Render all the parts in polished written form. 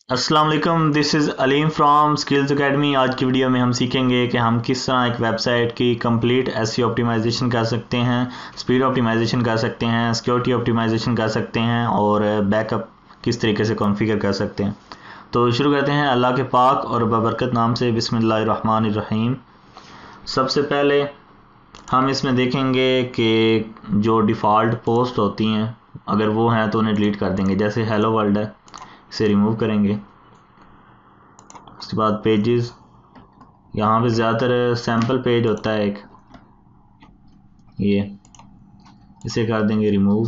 अस्सलाम वालेकुम, दिस इज़ अलीम फ्रॉम स्किल्स एकेडमी। आज की वीडियो में हम सीखेंगे कि हम किस तरह एक वेबसाइट की कंप्लीट एसईओ ऑप्टिमाइजेशन कर सकते हैं, स्पीड ऑप्टिमाइजेशन कर सकते हैं, सिक्योरिटी ऑप्टिमाइजेशन कर सकते हैं और बैकअप किस तरीके से कॉन्फ़िगर कर सकते हैं। तो शुरू करते हैं अल्लाह के पाक और बबरकत नाम से। बिस्मिल्लाहिर्रहमानिर्रहीम। सबसे पहले हम इसमें देखेंगे कि जो डिफ़ॉल्ट पोस्ट होती हैं, अगर वो हैं तो उन्हें डिलीट कर देंगे। जैसे हेलो वर्ल्ड है, इसे रिमूव करेंगे। उसके बाद पेजेस, यहाँ पे ज़्यादातर सैम्पल पेज होता है एक, ये इसे कर देंगे रिमूव।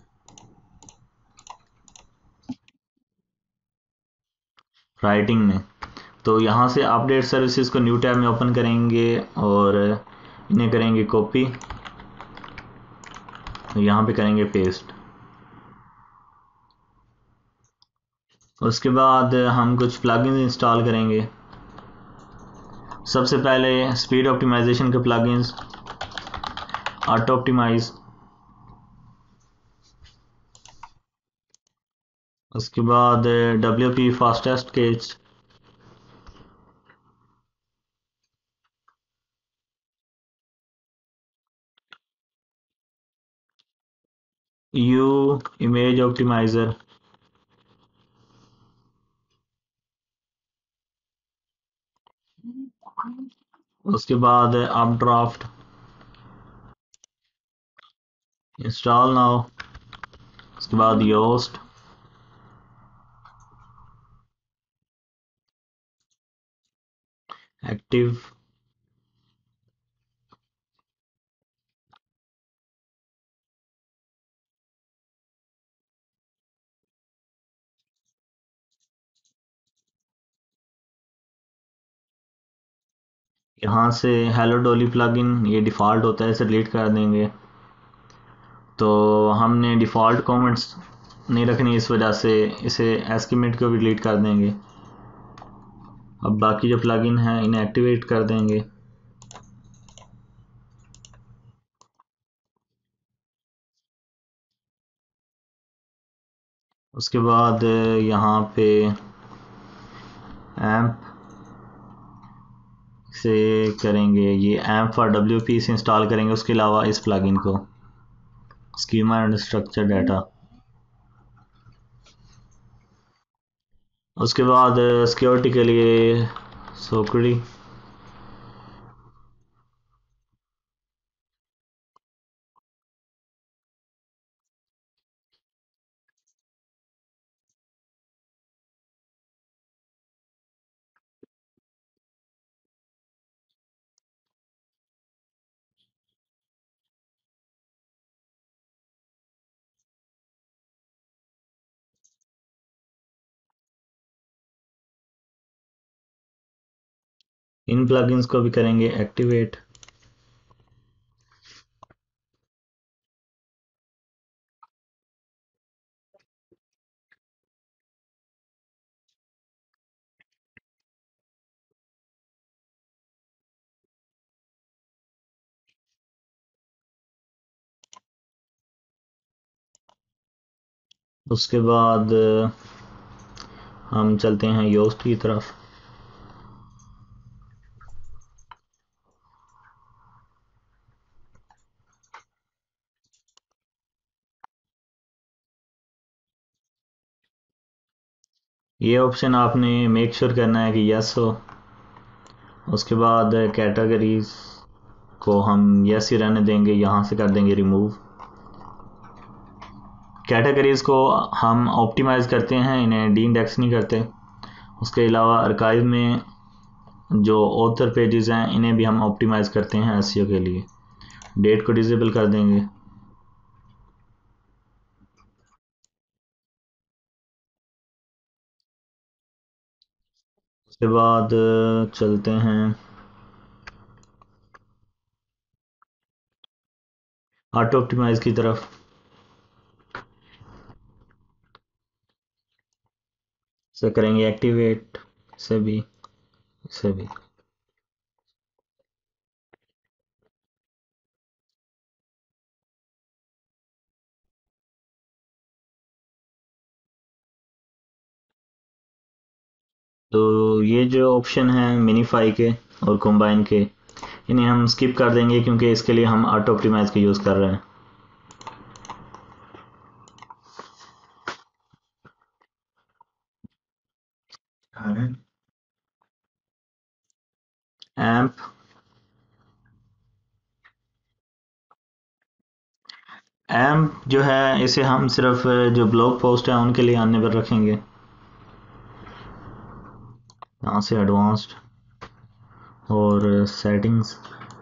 राइटिंग में तो यहाँ से अपडेट सर्विसेज को न्यू टैब में ओपन करेंगे और इन्हें करेंगे कॉपी, यहाँ पे करेंगे पेस्ट। उसके बाद हम कुछ प्लगइन्स इंस्टॉल करेंगे। सबसे पहले स्पीड ऑप्टिमाइजेशन के प्लगइन्स, ऑटो ऑप्टिमाइज। उसके बाद WP फास्टेस्ट केस, यू इमेज ऑप्टिमाइज़र। उसके बाद अपड्राफ्ट, इंस्टॉल नाउ। उसके बाद योस्ट, एक्टिव। यहाँ से हेलो डॉली प्लगइन, ये डिफ़ॉल्ट होता है, इसे डिलीट कर देंगे। तो हमने डिफ़ॉल्ट कमेंट्स नहीं रखनी, इस वजह से इसे एस्किमेट को भी डिलीट कर देंगे। अब बाकी जो प्लगइन हैं इन्हें एक्टिवेट कर देंगे। उसके बाद यहाँ पे एम्प से करेंगे, ये एम्प फॉर WP से इंस्टॉल करेंगे। उसके अलावा इस प्लगइन को, स्कीमा एंड स्ट्रक्चर डाटा। उसके बाद सिक्योरिटी के लिए सोकड़ी। इन प्लगइन्स को भी करेंगे एक्टिवेट। उसके बाद हम चलते हैं योस्ट की तरफ। ये ऑप्शन आपने मेक श्योर करना है कि यस हो। उसके बाद कैटेगरीज को हम यस ही रहने देंगे, यहाँ से कर देंगे रिमूव। कैटेगरीज को हम ऑप्टिमाइज करते हैं, इन्हें डी इंडेक्स नहीं करते। उसके अलावा आर्काइव में जो ऑथर पेजेस हैं इन्हें भी हम ऑप्टिमाइज करते हैं एसईओ के लिए। डेट को डिसेबल कर देंगे। उसके बाद चलते हैं ऑटो ऑप्टिमाइज की तरफ। से करेंगे एक्टिवेट, से भी, से भी। तो ये जो ऑप्शन है मिनीफाई के और कॉम्बाइन के, इन्हें हम स्किप कर देंगे क्योंकि इसके लिए हम ऑटो ऑप्टिमाइज का यूज़ कर रहे हैं। एम्प एम्प जो है इसे हम सिर्फ जो ब्लॉग पोस्ट है उनके लिए आने पर रखेंगे। यहाँ से एडवांस्ड और सेटिंग्स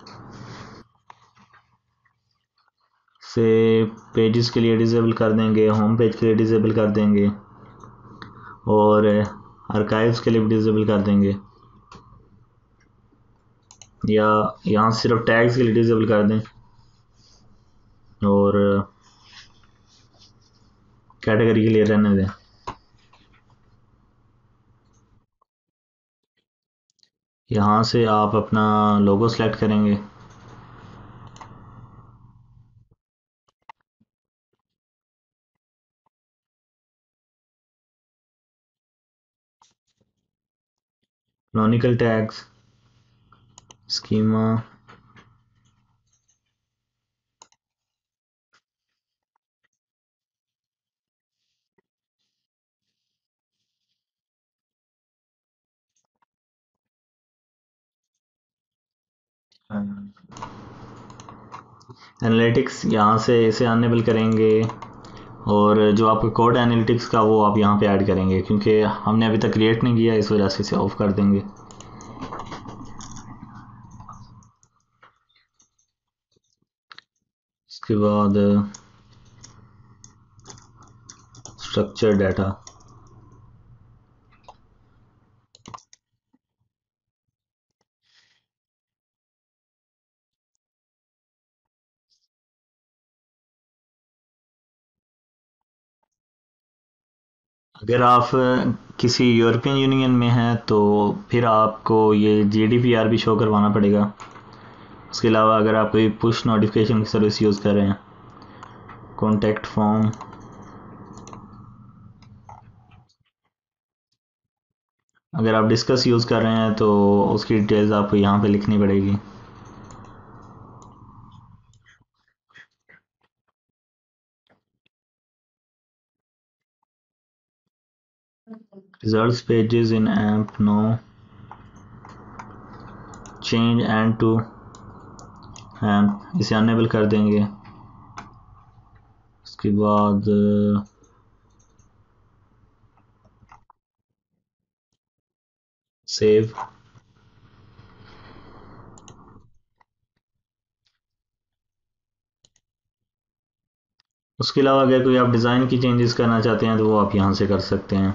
से पेजेस के लिए डिसेबल कर देंगे, होम पेज के लिए डिसेबल कर देंगे और आर्काइव्स के लिए भी डिसेबल कर देंगे, या यहाँ सिर्फ टैग्स के लिए डिसेबल कर दें और कैटेगरी के लिए रहने दें। यहाँ से आप अपना लोगो सेलेक्ट करेंगे। canonical टैग्स, स्कीमा, एनालिटिक्स यहाँ से इसे अनेबल करेंगे और जो आपका कोड एनालिटिक्स का वो आप यहाँ पे ऐड करेंगे, क्योंकि हमने अभी तक क्रिएट नहीं किया इस वजह से इसे ऑफ कर देंगे। इसके बाद स्ट्रक्चर डाटा, अगर आप किसी यूरोपियन यूनियन में हैं तो फिर आपको ये जीडीपीआर भी शो करवाना पड़ेगा। उसके अलावा अगर आप कोई पुश नोटिफिकेशन की सर्विस यूज़ कर रहे हैं, कॉन्टैक्ट फॉर्म, अगर आप डिस्कस यूज़ कर रहे हैं तो उसकी डिटेल्स आपको यहाँ पे लिखनी पड़ेगी। Results pages in AMP no change and to AMP, इसे अनेबल कर देंगे। उसके बाद सेव। उसके अलावा अगर कोई आप डिज़ाइन की चेंजेस करना चाहते हैं तो वो आप यहाँ से कर सकते हैं।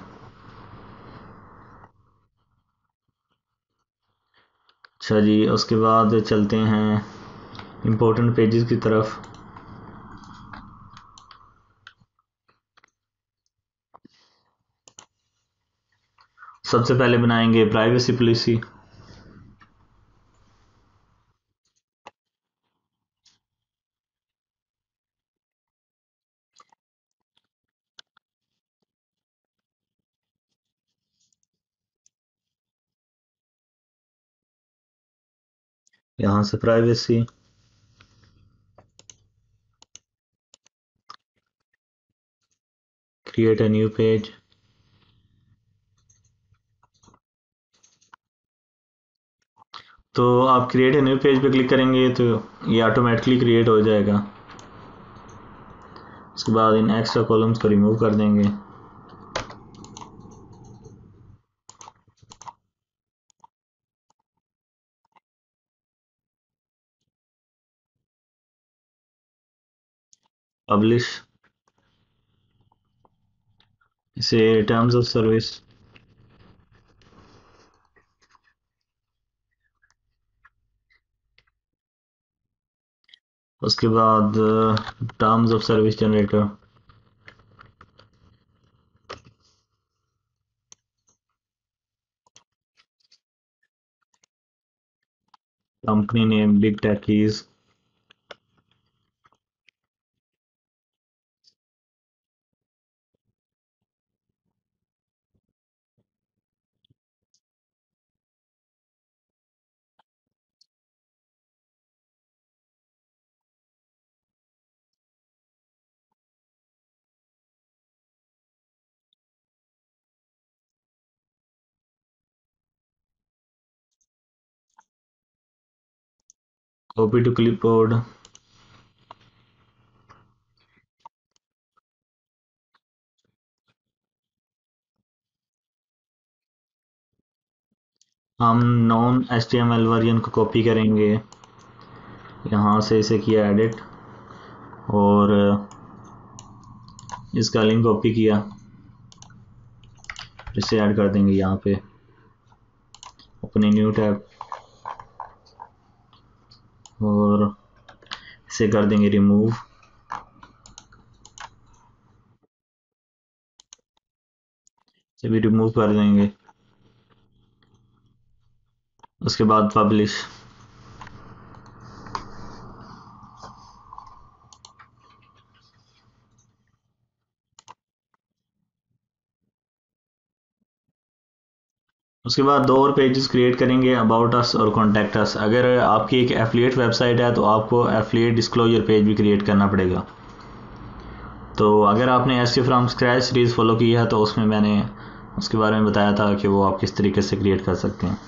अच्छा जी, उसके बाद चलते हैं इम्पोर्टेंट पेजेस की तरफ। सबसे पहले बनाएंगे प्राइवेसी पॉलिसी। यहाँ से privacy, create a new page, तो आप क्रिएट अ न्यू पेज पे क्लिक करेंगे तो ये ऑटोमेटिकली क्रिएट हो जाएगा। उसके बाद इन एक्स्ट्रा कॉलम्स को रिमूव कर देंगे। पब्लिश, इसे टर्म्स ऑफ सर्विस, उसके बाद terms of service generator, company name Big Techies, copy to clipboard, हम नॉन HTML वर्जन को कॉपी करेंगे, यहाँ से इसे किया एडिट और इसका लिंक कॉपी किया, इसे ऐड कर देंगे यहाँ पे अपने न्यू टैब और इसे कर देंगे रिमूव। इसे भी रिमूव कर देंगे। उसके बाद पब्लिश, उसके बाद 2 और पेजेस क्रिएट करेंगे, अबाउट अस और कॉन्टैक्ट अस। अगर आपकी एक एफिलिएट वेबसाइट है तो आपको एफिलिएट डिस्क्लोजर पेज भी क्रिएट करना पड़ेगा। तो अगर आपने SEO from scratch series follow की है तो उसमें मैंने उसके बारे में बताया था कि वो आप किस तरीके से क्रिएट कर सकते हैं।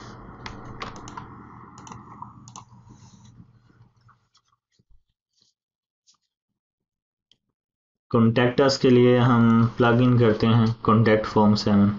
कॉन्टैक्ट अस के लिए हम प्लग इन करते हैं contact form 7।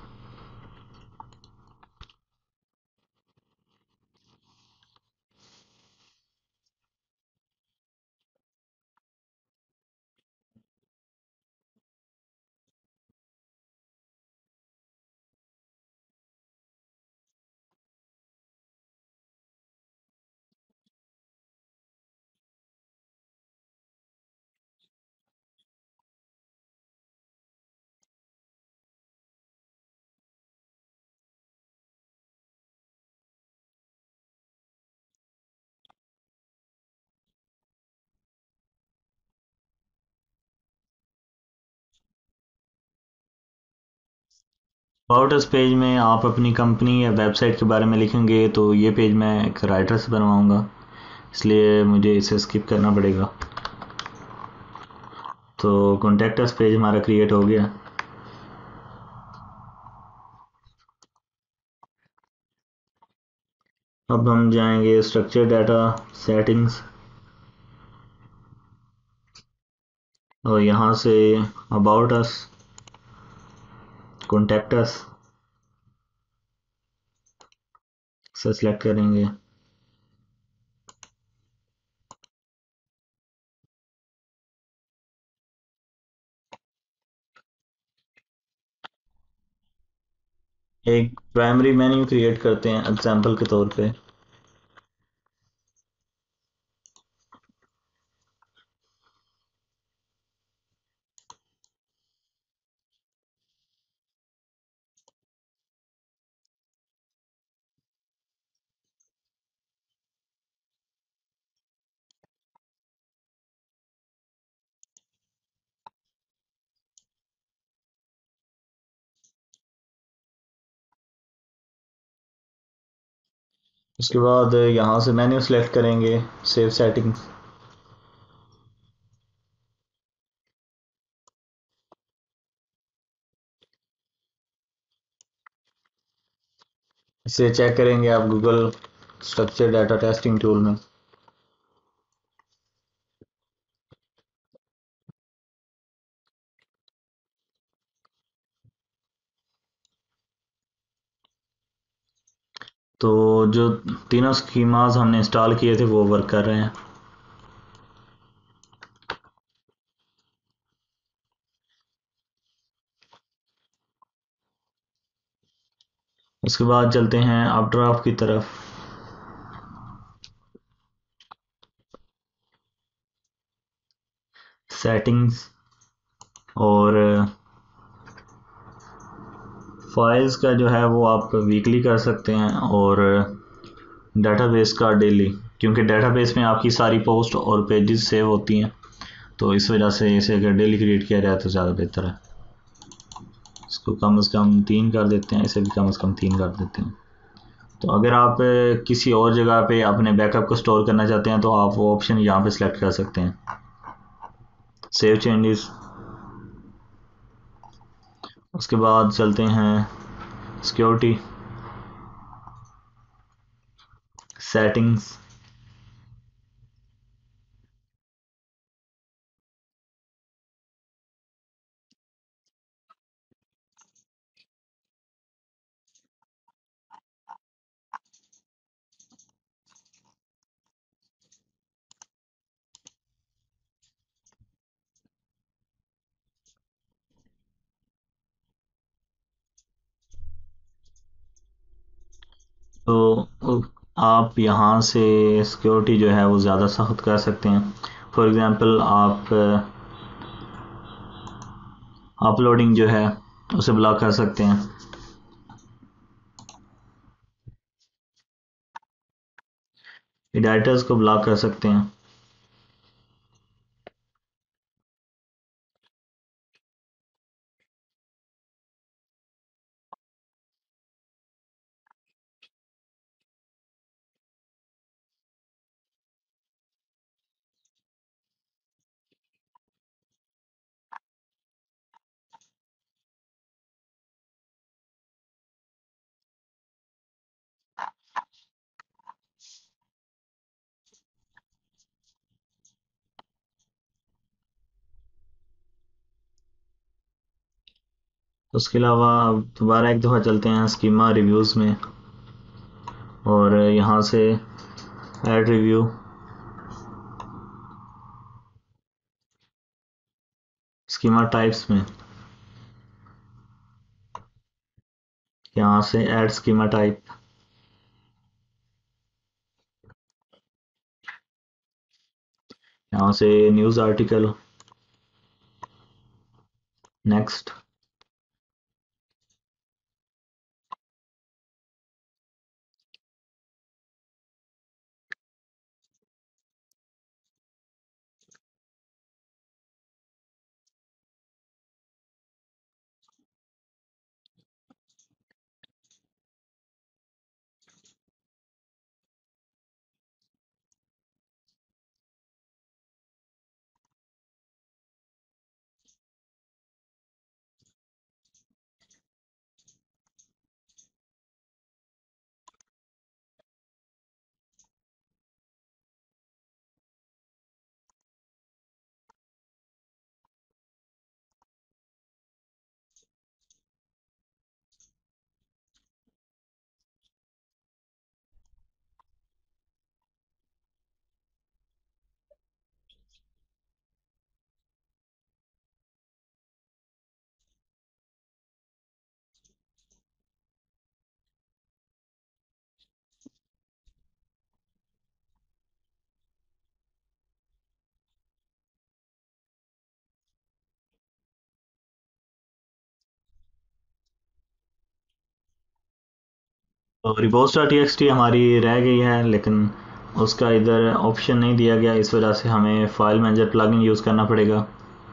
About us page में आप अपनी कंपनी या वेबसाइट के बारे में लिखेंगे, तो ये पेज मैं एक राइटर से बनवाऊंगा, इसलिए मुझे इसे स्किप करना पड़ेगा। तो कॉन्टैक्ट अस पेज हमारा क्रिएट हो गया। अब हम जाएंगे स्ट्रक्चर डाटा सेटिंग्स और यहाँ say about us, contact us से सिलेक्ट करेंगे। एक प्राइमरी मेन्यू क्रिएट करते हैं एग्जांपल के तौर पे। उसके बाद यहाँ से मेन्यू सेलेक्ट करेंगे, सेव सेटिंग्स, इसे चेक करेंगे आप Google structure data testing tool में। तो जो तीनों स्कीमास हमने इंस्टॉल किए थे वो वर्क कर रहे हैं। उसके बाद चलते हैं अपड्राफ्ट की तरफ। सेटिंग्स और फाइल्स का जो है वो आप वीकली कर सकते हैं और डेटाबेस का डेली, क्योंकि डेटाबेस में आपकी सारी पोस्ट और पेजेस सेव होती हैं, तो इस वजह से इसे अगर डेली क्रिएट किया जाए तो ज़्यादा बेहतर है। इसको कम से कम 3 कर देते हैं, इसे भी कम से कम 3 कर देते हैं। तो अगर आप किसी और जगह पे अपने बैकअप को स्टोर करना चाहते हैं तो आप वो ऑप्शन यहाँ पे सिलेक्ट कर सकते हैं, सेव चेंजेस। उसके बाद चलते हैं सिक्योरिटी सेटिंग्स तो आप यहाँ से सिक्योरिटी जो है वो ज़्यादा सख्त कर सकते हैं। फॉर एग्ज़ाम्पल आप अपलोडिंग जो है उसे ब्लॉक कर सकते हैं। एडिटर्स को ब्लॉक कर सकते हैं। उसके अलावा अब दोबारा एक दफ़ा चलते हैं स्कीमा रिव्यूज़ में, और यहाँ से ऐड रिव्यू, स्कीमा टाइप्स में यहाँ से ऐड स्कीमा टाइप, यहाँ से न्यूज़ आर्टिकल, नेक्स्ट। तो रिपोर्ट्स डॉट टीएक्सटी हमारी रह गई है, लेकिन उसका इधर ऑप्शन नहीं दिया गया, इस वजह से हमें फाइल मैनेजर प्लगइन यूज़ करना पड़ेगा।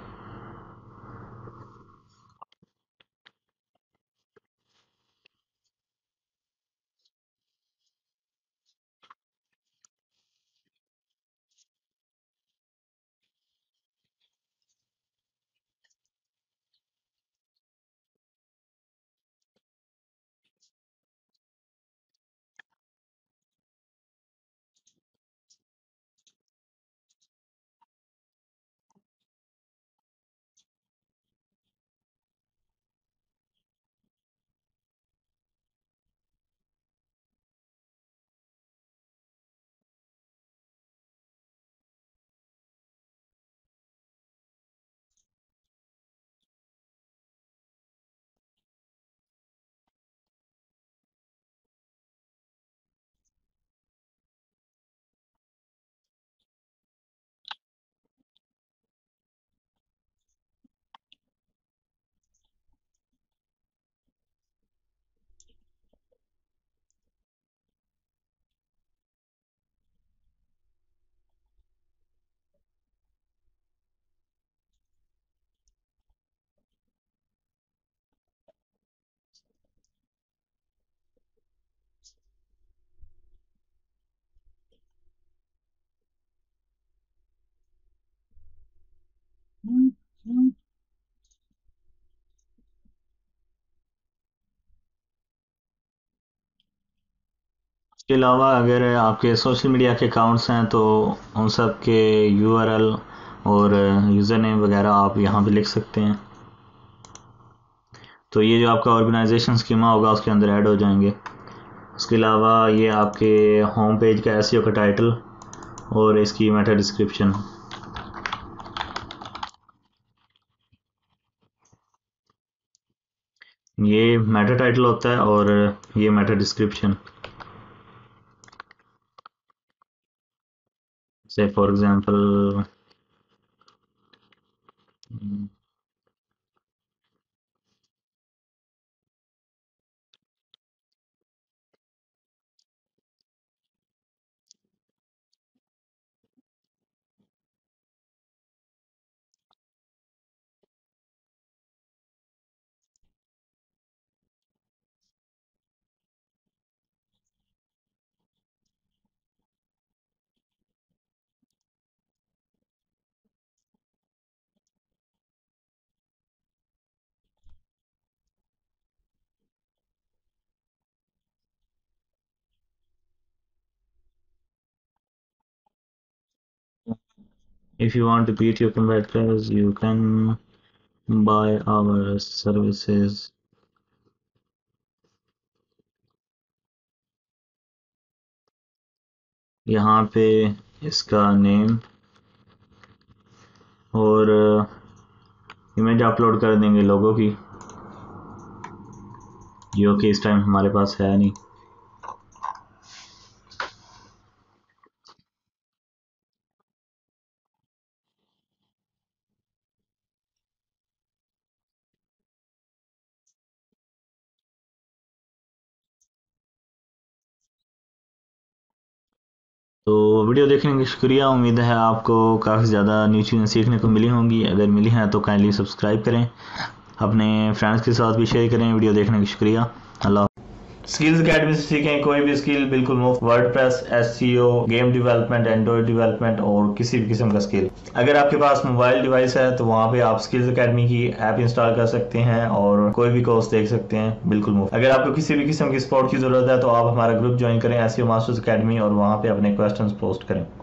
इसके अलावा अगर आपके सोशल मीडिया के अकाउंट्स हैं तो उन सब के यूआरएल और यूज़र नेम वगैरह आप यहाँ पे लिख सकते हैं। तो ये जो आपका ऑर्गेनाइजेशन स्कीमा होगा उसके अंदर ऐड हो जाएंगे। उसके अलावा ये आपके होम पेज का एसईओ का टाइटल और इसकी मेटा डिस्क्रिप्शन, ये मेटा टाइटल होता है और ये meta description. Say for example if you want to beat your competitors you can buy our services। यहाँ पे इसका नेम और इमेज अपलोड कर देंगे लोगों की, जो कि इस टाइम हमारे पास है नहीं। तो वीडियो देखने का शुक्रिया। उम्मीद है आपको काफ़ी ज़्यादा न्यू चीज़ें सीखने को मिली होंगी। अगर मिली हैं तो काइंडली सब्सक्राइब करें, अपने फ्रेंड्स के साथ भी शेयर करें। वीडियो देखने का शुक्रिया। अल्लाह। स्किल्स अकेडमी से सीखें कोई भी स्किल बिल्कुल मुफ्त। WordPress, SEO, game development, Android development और किसी भी किस्म का स्किल। अगर आपके पास मोबाइल डिवाइस है तो वहाँ पे आप स्किल्स अकेडमी की ऐप इंस्टॉल कर सकते हैं और कोई भी कोर्स देख सकते हैं बिल्कुल मुफ्त। अगर आपको किसी भी किस्म की सपोर्ट की जरूरत है तो आप हमारा ग्रुप ज्वाइन करें एसईओ मास्टर्स अकेडमी और वहाँ पे अपने क्वेश्चंस पोस्ट करें।